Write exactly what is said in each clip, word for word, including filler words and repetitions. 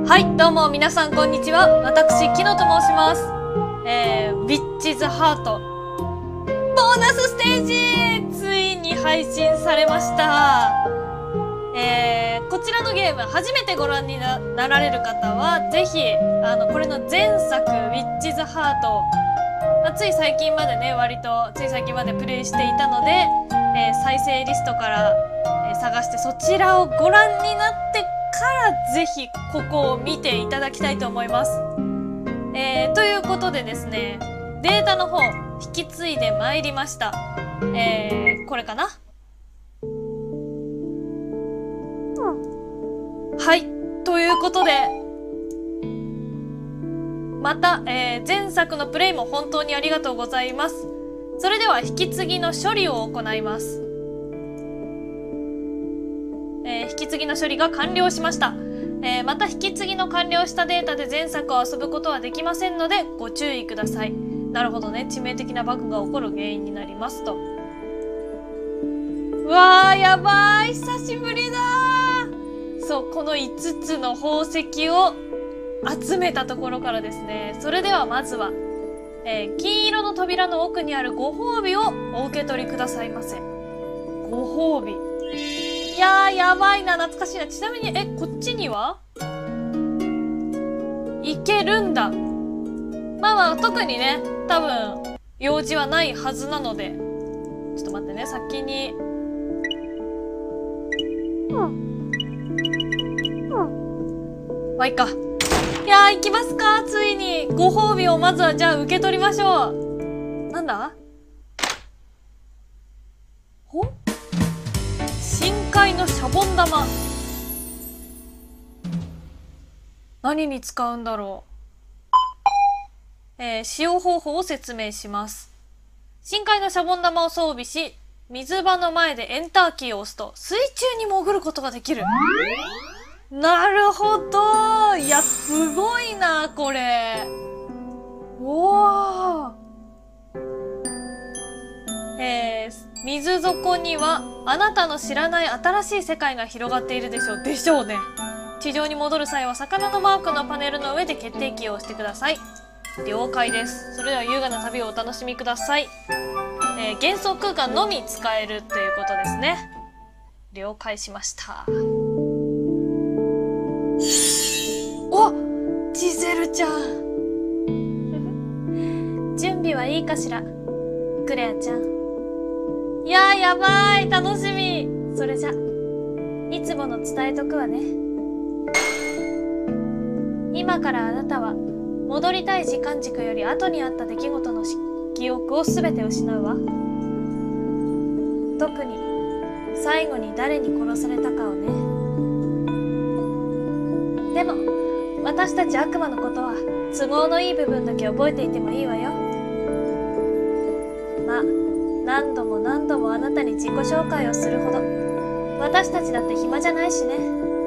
はい、どうも皆さんこんにちは。私、キノと申します。えー、ウィッチズハートボーナスステージついに配信されました。えー、こちらのゲーム初めてご覧に な, なられる方はぜひあのこれの前作ウィッチズハート、まあ、つい最近までね割とつい最近までプレイしていたので、えー、再生リストから、えー、探してそちらをご覧になってからぜひここを見ていただきたいと思います。えー、ということでですね、データの方引き継いでまいりました。えー、これかな。はい、ということでまた、えー、前作のプレイも本当にありがとうございます。それでは引き継ぎの処理を行います。えー、引き継ぎの処理が完了しました。えー、また引き継ぎの完了したデータで前作を遊ぶことはできませんのでご注意ください。なるほどね、致命的なバグが起こる原因になりますと。うわー、やばい、久しぶりだー。そう、このいつつの宝石を集めたところからですね。それではまずは、えー、金色の扉の奥にあるご褒美をお受け取りくださいませ。ご褒美、いやー、やばいな、懐かしいな。ちなみに、え、こっちには行けるんだ。まあまあ、特にね、多分、用事はないはずなので。ちょっと待ってね、先に。まあ、いいか。いやー、行きますか、ついに。ご褒美をまずは、じゃあ、受け取りましょう。なんだ？ほ？深海のシャボン玉。何に使うんだろう。えー、使用方法を説明します。深海のシャボン玉を装備し、水場の前でエンターキーを押すと水中に潜ることができる。なるほど。いや、すごいな、これ。おー。えー、水底にはあなたの知らない新しい世界が広がっているでしょう。でしょうね。地上に戻る際は魚のマークのパネルの上で決定キーを押してください。了解です。それでは優雅な旅をお楽しみください。えー、幻想空間のみ使えるということですね。了解しました。お、ジゼルちゃん準備はいいかしら、クレアちゃん。いやー、やばい、楽しみ。それじゃいつもの伝えとくわね。今からあなたは戻りたい時間軸より後にあった出来事の記憶をすべて失うわ。特に最後に誰に殺されたかをね。でも私たち悪魔のことは都合のいい部分だけ覚えていてもいいわよ。まあ何度も何度もあなたに自己紹介をするほど私たちだって暇じゃないしね。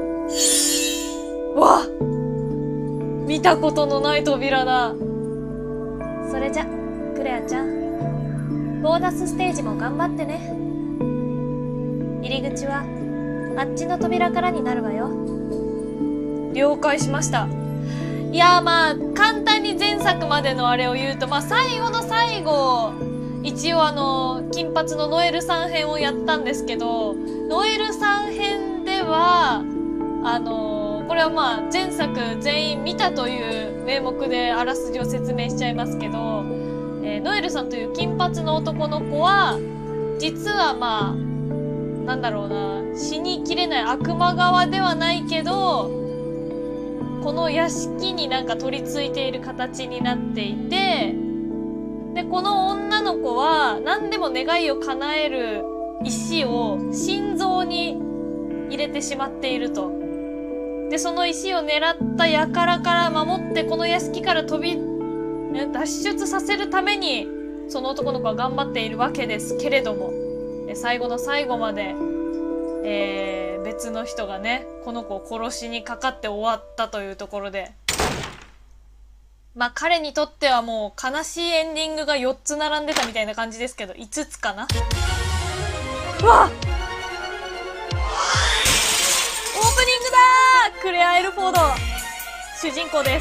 わっ、見たことのない扉だ。それじゃクレアちゃん、ボーナスステージも頑張ってね。入り口はあっちの扉からになるわよ。了解しました。いやー、まあ簡単に前作までのあれを言うと、まあ最後の最後一応あの金髪のノエルさん編をやったんですけど、ノエルさん編ではあのこれはまあ前作全員見たという名目であらすじを説明しちゃいますけど、えー、ノエルさんという金髪の男の子は実はまあなんだろうな、死にきれない悪魔側ではないけどこの屋敷になんか取り付いている形になっていて、でこの女の子は何でも願いを叶える石を心臓に入れてしまっていると。でその石を狙った輩から守ってこの屋敷から飛び脱出させるためにその男の子は頑張っているわけですけれども、最後の最後まで、えー、別の人がねこの子を殺しにかかって終わったというところで、まあ彼にとってはもう悲しいエンディングがよっつ並んでたみたいな感じですけど、いつつかな。うわっ、オープニングだー、クレア・エルフォード。 主人公です。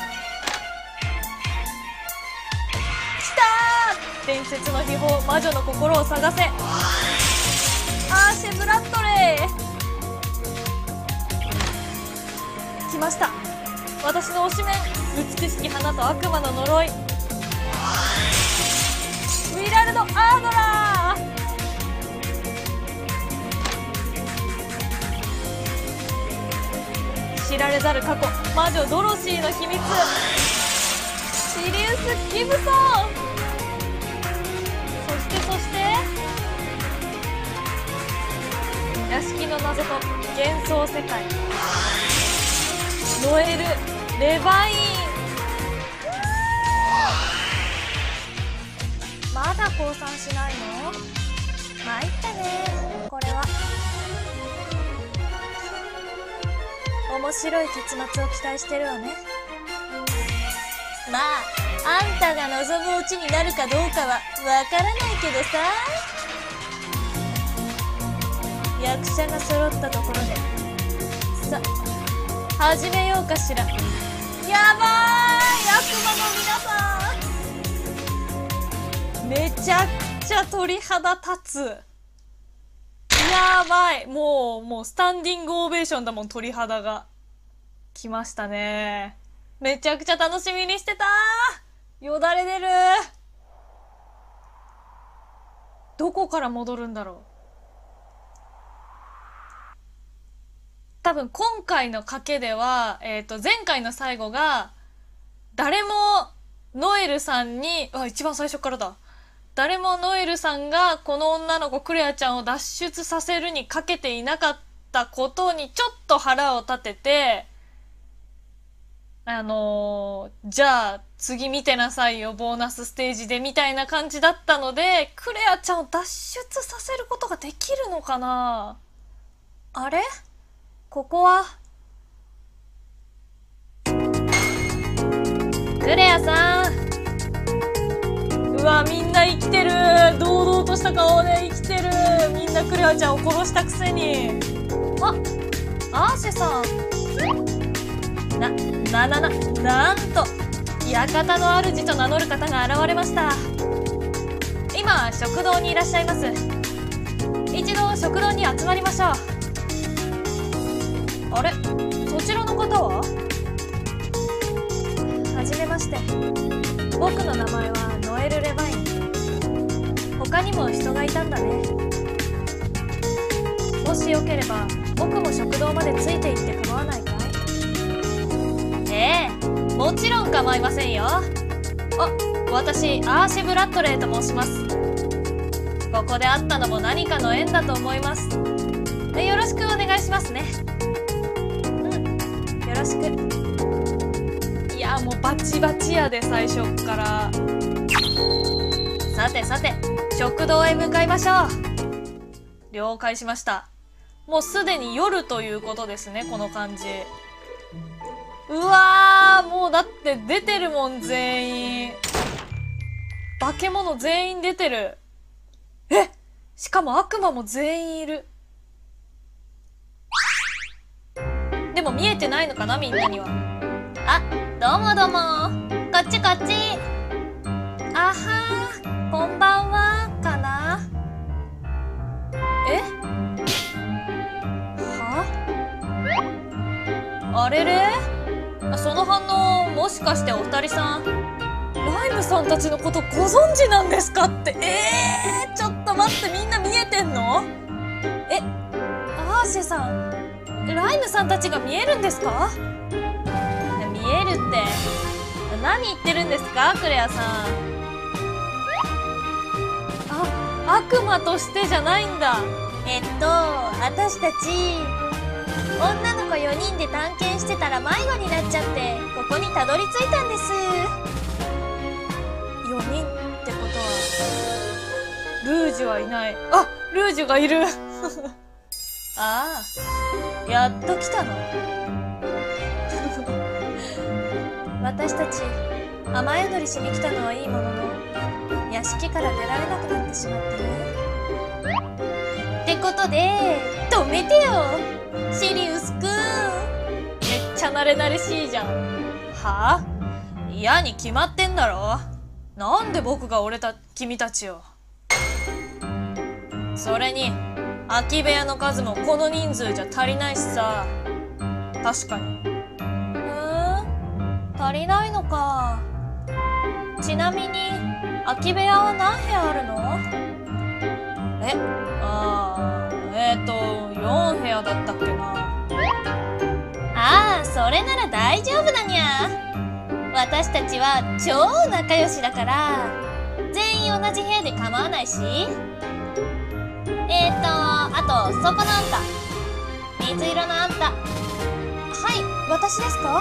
きたー！伝説の秘宝魔女の心を探せ。アーシェ・ブラッドレー来ました。私の推しメン、美しき花と悪魔の呪い、ウィラルド・アードラー。知られざる過去、魔女ドロシーの秘密、シリウス・ギブソン。そしてそして屋敷の謎と幻想世界、ノエル・レバイン。まだ降参しないの？参ったね、これは。面白い結末を期待してるわね。まああんたが望むオチになるかどうかはわからないけどさ。役者が揃ったところでさ始めようかしら。やばーい、悪魔の皆さん、めちゃくちゃ鳥肌立つ。やばい、もうもうスタンディングオベーションだもん。鳥肌が来ましたね。めちゃくちゃ楽しみにしてたー。よだれ出る。どこから戻るんだろう。多分今回の賭けでは、えっと前回の最後が誰もノエルさんに、あ、一番最初からだ。誰もノエルさんがこの女の子クレアちゃんを脱出させるにかけていなかったことにちょっと腹を立てて、あのー、じゃあ次見てなさいよボーナスステージでみたいな感じだったので、クレアちゃんを脱出させることができるのかな。あれ、ここはクレアさん。うわ、みんな生きてる。堂々とした顔で生きてる。みんなクレアちゃんを殺したくせに。あ、アーシェさん。な、な、な、な、なんと館の主と名乗る方が現れました。今食堂にいらっしゃいます。一度食堂に集まりましょう。あれ、そちらの方は？はじめまして。僕の名前はノエル・レバイン。他にも人がいたんだね。もしよければ僕も食堂までついて行って構わないかい？ええ、もちろん構いませんよ。あ、私アーシェ・ブラッドレーと申します。ここで会ったのも何かの縁だと思います。よろしくお願いしますね。うん、よろしく。いや、もうバチバチやで、最初っから。さてさて、食堂へ向かいましょう。了解しました。もうすでに夜ということですね、この感じ。うわー、もうだって出てるもん、全員。化け物全員出てる。え、しかも悪魔も全員いる。でも見えてないのかな、みんなには。あ、どうもどうも。こっちこっち。あはー、こんばんは、かな。え？は？あれれ？その反応、もしかしてお二人さん、ライムさんたちのことご存知なんですかって。えー、ちょっと待って、みんな見えてんの？え、アーシェさん、ライムさんたちが見えるんですか？見えるって何言ってるんですか、クレアさん。あ、悪魔としてじゃないんだ。えっと私たち女の子よにんで探検してたら迷子になっちゃって、ここにたどり着いたんです。よにんってことはルージュはいない。あ、ルージュがいるああ、やっと来たの私たち雨宿りしに来たのはいいものの、屋敷から出られなくなってしまってね。ってことで止めてよ、シリウスくん。めっちゃ離れ慣れしいじゃん。はあ？嫌に決まってんだろ。なんで僕が俺た君たちを。それに空き部屋の数もこの人数じゃ足りないしさ。確かに。うーん、足りないのか。ちなみに空き部屋は何部屋あるの？え、あー、えーとよん部屋だったっけな。ああ、それなら大丈夫だにゃ。私たちは超仲良しだから全員同じ部屋で構わないし。えーとあとそこのあんた、水色のあんた。はい、私ですか？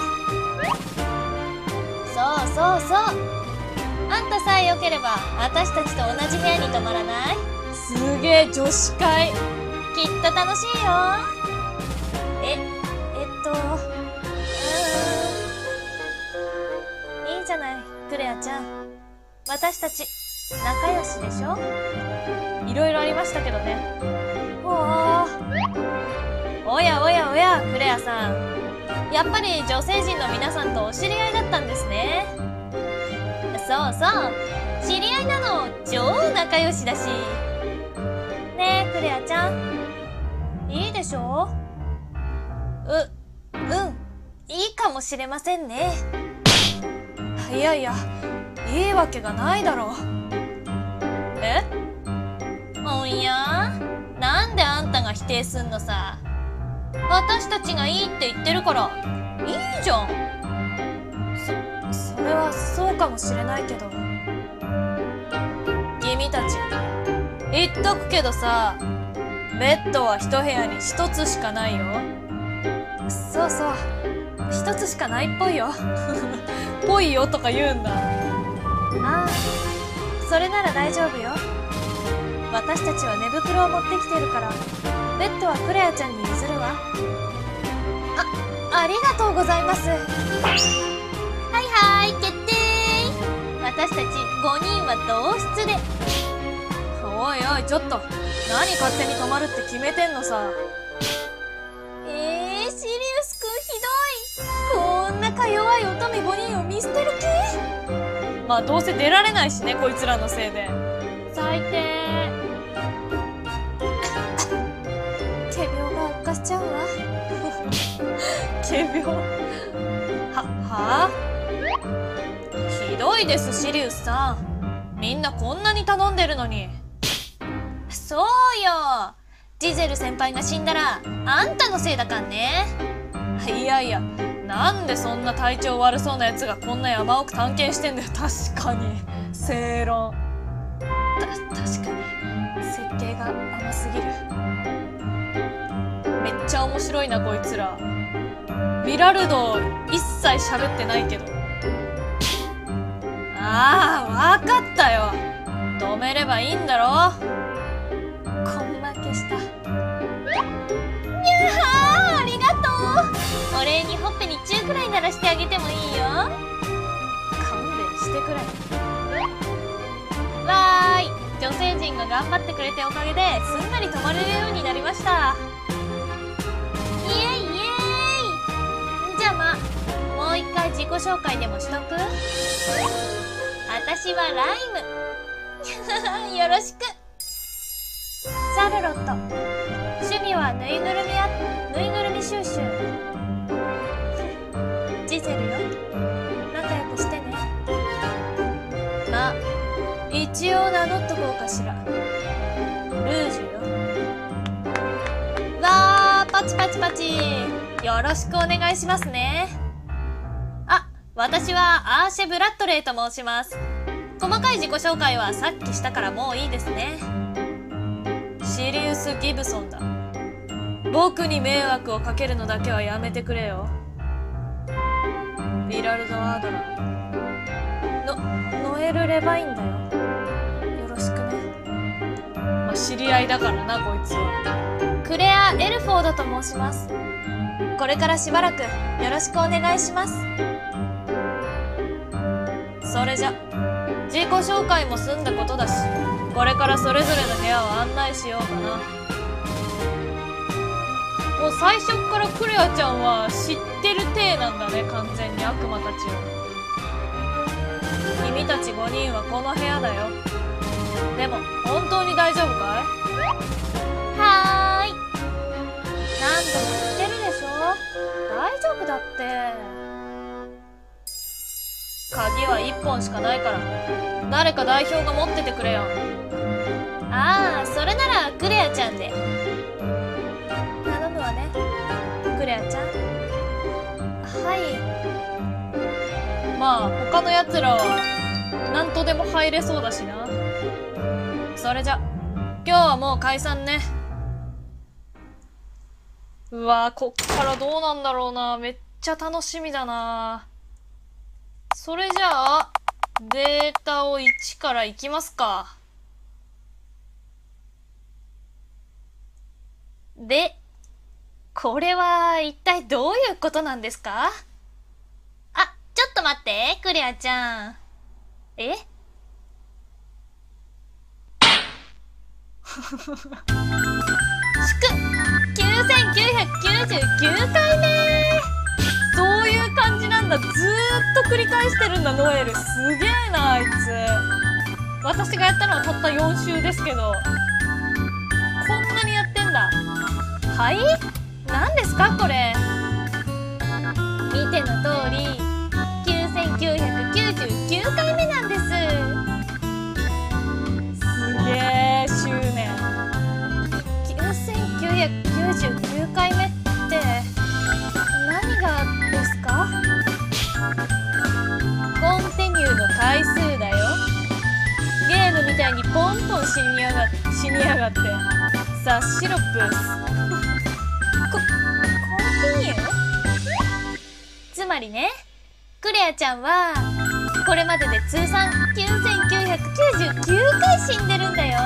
そうそうそう、あんたさえ良ければ私たちと同じ部屋に泊まらない？すげえ女子会、きっと楽しいよ。え、えっとうーん、いいじゃないクレアちゃん、私たち仲良しでしょ。いろいろありましたけどね。ほー、おやおやおやクレアさん、やっぱり女性陣の皆さんとお知り合いだったんですね。そうそう、知り合いなの。超仲良しだしねえクレアちゃん、いいでしょ？う、うんいいかもしれませんね。いやいや、いいわけがないだろう。え？おや？なんであんたが否定すんのさ。私たちがいいって言ってるからいいじゃん。そ、それはそうかもしれないけど。君たち、言っとくけどさ、ベッドは一部屋に一つしかないよ。そうそう、一つしかないっぽいよ。ぽいよとか言うんだ。ああ、それなら大丈夫よ。私たちは寝袋を持ってきてるからベッドはクレアちゃんに譲るわ。あ、ありがとうございます。はいはい、決定。私たちごにんは同室で。おいおい、ちょっと何勝手に泊まるって決めてんのさ。えー、シリウスくんひどい。こんなか弱い乙女ごにんを見捨てる気？まあどうせ出られないしね、こいつらのせいで。最低。仮病が悪化しちゃうわ。仮病は、はあ？ひどいですシリウスさん、みんなこんなに頼んでるのに。そうよ、ジゼル先輩が死んだらあんたのせいだかんね。いやいや、なんでそんな体調悪そうなやつがこんな山奥探検してんだよ。確かに正論。た確かに設計が甘すぎる。めっちゃ面白いなこいつら。ビラルド一切喋ってないけど。ああ、わかったよ、止めればいいんだろ。根負けした。にゃはー、ありがとう。お礼にほっぺにチューくらい鳴らしてあげてもいいよ。勘弁してくれ。わーい、女性陣が頑張ってくれておかげですんなり泊まれるようになりました。イエイイエーイ。じゃあまあもう一回自己紹介でもしとく？私はライム。よろしく。シャルロット、趣味はぬいぐるみやぬいぐるみ収集。ジゼルよ、仲良くしてね。まあ一応名乗っとこうかしら。ルージュよ。わー、パチパチパチ、よろしくお願いしますね。あ、私はアーシェ・ブラッドレーと申します。細かい自己紹介はさっきしたからもういいですね。シリウス・ギブソンだ。僕に迷惑をかけるのだけはやめてくれよ。ビラルド・アードラーのノエル・レバインだよ。よろしくね。まあ知り合いだからなこいつは。クレア・エルフォードと申します。これからしばらくよろしくお願いします。それじゃ自己紹介も済んだことだし、これからそれぞれの部屋を案内しようかな。もう最初っからクレアちゃんは知っててる体なんだね、完全に悪魔たちを。君たちごにんはこの部屋だよ。でも本当に大丈夫かい？はーい。何度も言ってるでしょ。大丈夫だって。鍵はいっぽんしかないから誰か代表が持っててくれよ。ああ、それならクレアちゃんで。頼むわね、クレアちゃん。はい。まあ他のやつらは何とでも入れそうだしな。それじゃ今日はもう解散ね。うわー、こっからどうなんだろうな。めっちゃ楽しみだな。それじゃあデータをいちからいきますか。で、これは一体どういうことなんですか？あ、ちょっと待って、クレアちゃん。え？祝きゅうせんきゅうひゃくきゅうじゅうきゅうかいめ。そういう感じなんだ。ずーっと繰り返してるんだ、ノエル。すげえな、あいつ。私がやったのはたったよん週ですけど、こんなにやってんだ。はい？何ですかこれ。見ての通りきゅうせんきゅうひゃくきゅうじゅうきゅうかいめなんです。すげえ執念。きゅうせんきゅうひゃくきゅうじゅうきゅうかいめって何がですか？コンティニューの回数だよ。ゲームみたいにポンポン死にやがって死にやがってさあシロップスココンティニュー。つまりね、クレアちゃんはこれまでで通算きゅうせんきゅうひゃくきゅうじゅうきゅうかい死んでるんだよ。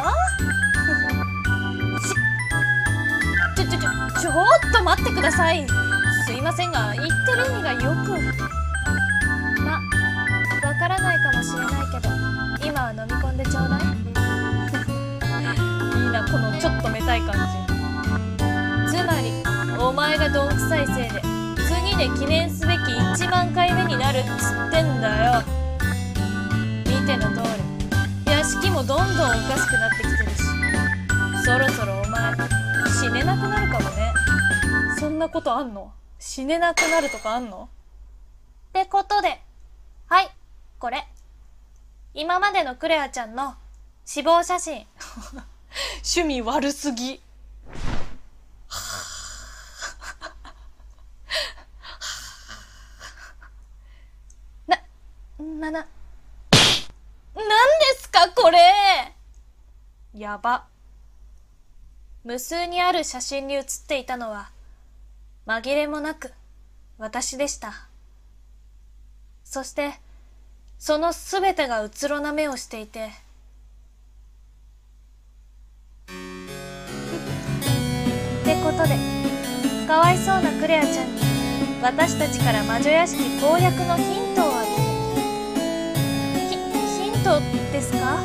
ちょちょちょちょっと待ってください。すいませんが言ってる意味がよく。ま、わからないかもしれないけど今は飲み込んでちょうだい。いいな、このちょっとめたい感じ。つまりお前がどんくさいせいで次で記念すべきいちまんかいめになるっつってんだよ。見ての通り屋敷もどんどんおかしくなってきてるし、そろそろお前死ねなくなるかもね。そんなことあんの？死ねなくなるとかあんの？ってことで、はい、これ今までのクレアちゃんの死亡写真。趣味悪すぎ。な、な、な、なんですかこれ。やば。無数にある写真に写っていたのは紛れもなく私でした。そしてそのすべてがうつろな目をしていて、ってことでかわいそうなクレアちゃんに私たちから魔女屋敷攻略のヒントをあげる。ヒ、ヒントですか？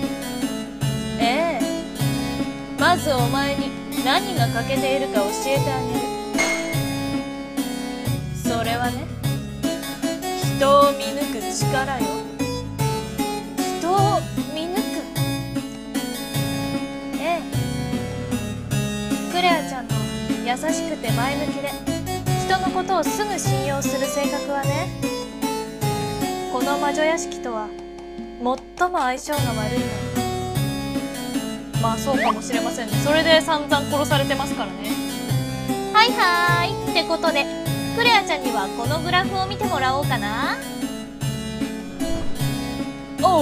ええ、まずお前に何が欠けているか教えてあげる。それはね、人を見抜く力よ。人を見抜く。ええ、クレアちゃんの優しくて前向きで人のことをすぐ信用する性格はね、この魔女屋敷とは最も相性が悪いの。まあそうかもしれませんね。それで散々殺されてますからね。はいはーい。ってことでクレアちゃんにはこのグラフを見てもらおうかな。おう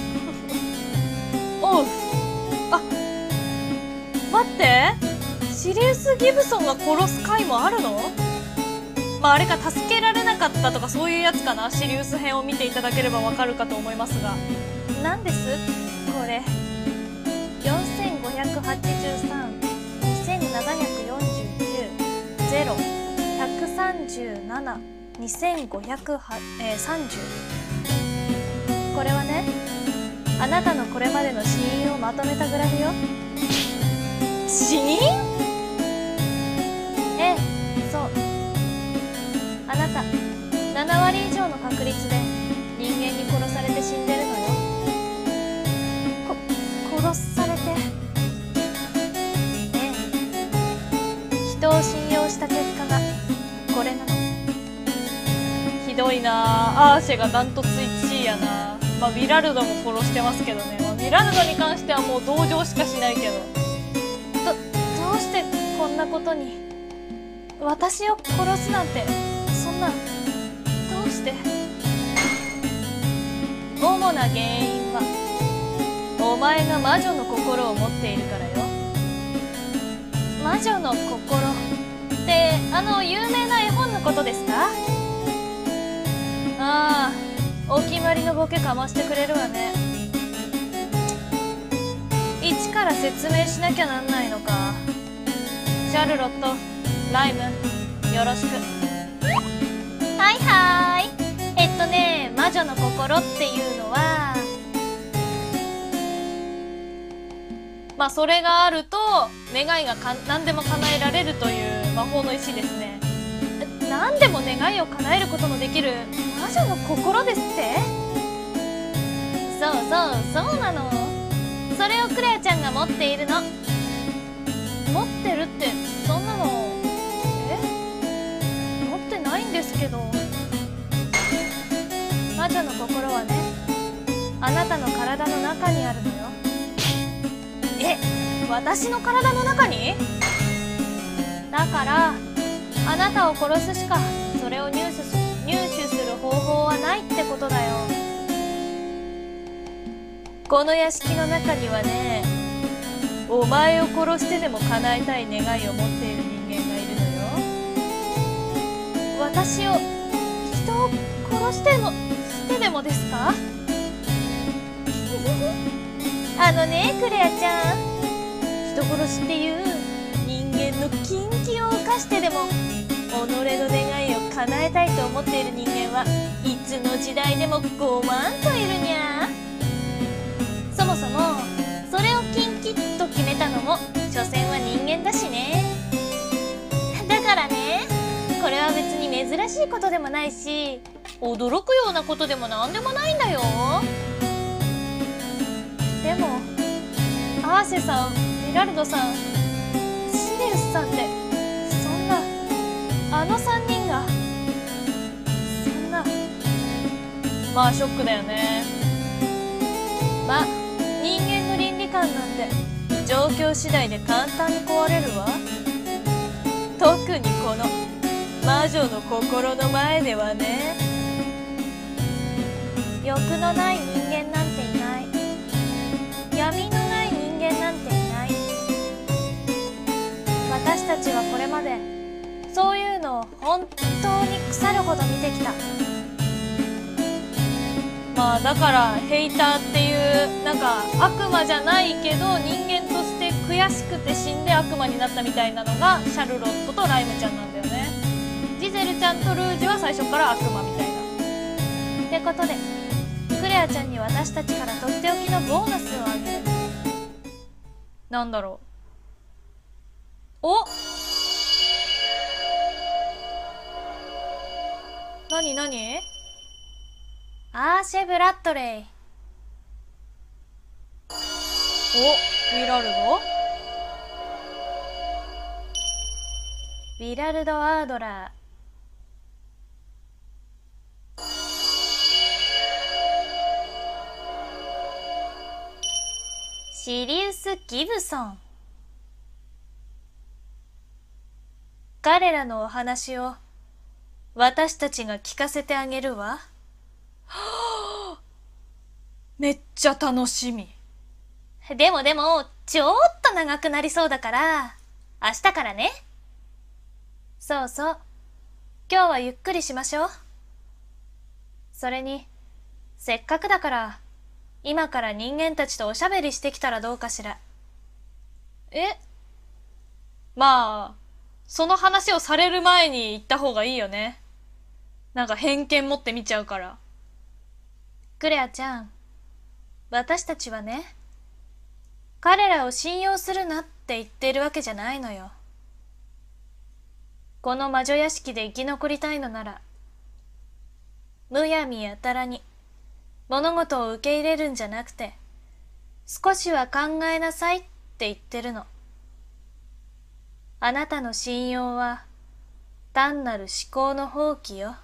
おう。あ、待って、シリウス・ギブソンが殺す回もあるの？まああれか、助けられなかったとかそういうやつかな。シリウス編を見ていただければわかるかと思いますが、なんですこれ。よんせんごひゃくはちじゅうさん、にせんななひゃくよんじゅうきゅう、ゼロ、ひゃくさんじゅうなな、にせんごひゃくさんじゅう。これはね、あなたのこれまでの死因をまとめたグラフよ。死因？ええ、そう。ああなたななわり以上の確率で人間に殺されて死んでるのよ。こ殺されて、ええ、人を信用した結果がこれなの。ひどいなあ。アーシェがダントツいちいやな。まあヴィラルドも殺してますけどね。まあ、ヴィラルドに関してはもう同情しかしないけど、どどうしてこんなことに。私を殺すなんて、そんな、どうして。主な原因はお前が魔女の心を持っているからよ。魔女の心ってあの有名な絵本のことですか？ああ、お決まりのボケかましてくれるわね。一から説明しなきゃなんないのか。シャルロット、ライム、よろしく。はいはーい。えっとね、魔女の心っていうのは、まあそれがあると願いがか何でも叶えられるという魔法の石ですね。何でも願いを叶えることのできる魔女の心ですって？そうそうそうなの。それをクレアちゃんが持っているの。持ってるってそんなの、え？持ってないんですけど。魔女の心はね、あなたの体の中にあるのよ。え、私の体の中に？だからあなたを殺すしかそれを入手す入手する方法はないってことだよ。この屋敷の中にはね、お前を殺してでも叶えたい願いを持っている人間がいるのよ。私を、人を殺してもしてでもですか？あのね、クレアちゃん、人殺しっていう人間の禁忌を犯してでも己の願いを叶えたいと思っている人間はいつの時代でもごまんといるにゃ。そもそもそれを禁忌と決めたのも所詮は人間だしね。だからね、これは別に珍しいことでもないし驚くようなことでもなんでもないんだよ。でもアーシェさん、ミラルドさん、シリウスさんって、そんなあのさんにんがそんな、まあショックだよね。まあ人間の倫理観なんて状況次第で簡単に壊れるわ。特にこの魔女の心の前ではね。欲のない人間なんていない。闇のない人間なんていない。私たちはこれまでそういうのを本当に腐るほど見てきた。まあだからヘイターっていうなんか悪魔じゃないけど人間として悔しくて死んで悪魔になったみたいなのがシャルロットとライムちゃんなんだよね。ジゼルちゃんとルージュは最初から悪魔みたいな。ってことでクレアちゃんに私たちからとっておきのボーナスをあげる。なんだろう。お、なになに？アーシェ・ブラッドレイ。お、ヴィラルド？ヴィラルド・アードラー。シリウス・ギブソン。彼らのお話を私たちが聞かせてあげるわ。はあ、めっちゃ楽しみ。でもでもちょっと長くなりそうだから明日からね。そうそう、今日はゆっくりしましょう。それにせっかくだから今から人間たちとおしゃべりしてきたらどうかしら。え、まあその話をされる前に言った方がいいよね。なんか偏見持って見ちゃうから。クレアちゃん、私たちはね、彼らを信用するなって言ってるわけじゃないのよ。 この魔女屋敷で生き残りたいのなら、むやみやたらに物事を受け入れるんじゃなくて、少しは考えなさいって言ってるの。あなたの信用は単なる思考の放棄よ。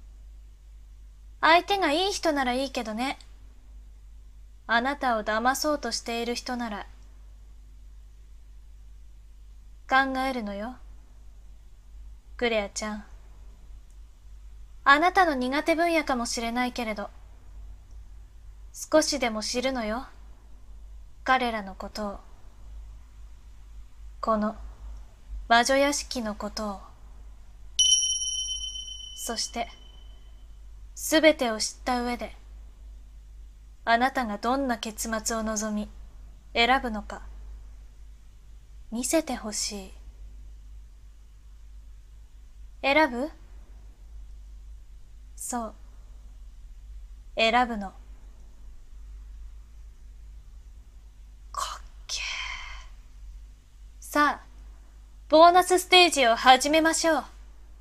相手がいい人ならいいけどね。あなたを騙そうとしている人なら考えるのよ。クレアちゃん。あなたの苦手分野かもしれないけれど、少しでも知るのよ。彼らのことを。この魔女屋敷のことを。そして、すべてを知った上で、あなたがどんな結末を望み、選ぶのか、見せてほしい。選ぶ？そう。選ぶの。かっけー。さあ、ボーナスステージを始めましょう。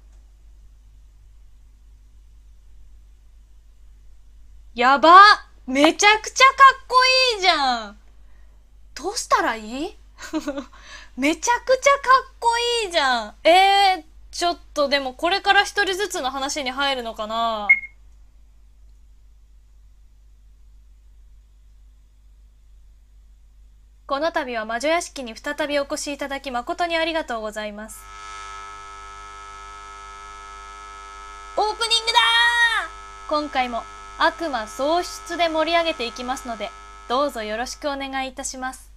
やば！めちゃくちゃかっこいいじゃん。どうしたらいい？めちゃくちゃかっこいいじゃん。えー、ちょっとでもこれから一人ずつの話に入るのかな？この度は魔女屋敷に再びお越しいただき誠にありがとうございます。オープニングだー！今回も悪魔喪失で盛り上げていきますので、どうぞよろしくお願いいたします。